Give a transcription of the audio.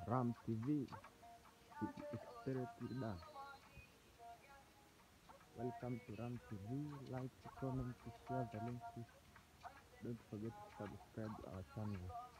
Ram TV, experience done. Welcome to Ram TV. Like, comment, share the link. Don't forget to subscribe to our channel.